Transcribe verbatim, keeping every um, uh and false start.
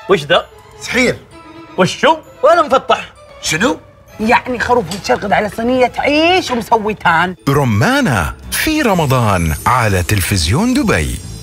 وش ذا؟ سحير. وشو؟ ولا مفطح. شنو؟ يعني خروف متشرقد على صينية عيش ومسوي تان. رمانة في رمضان على تلفزيون دبي.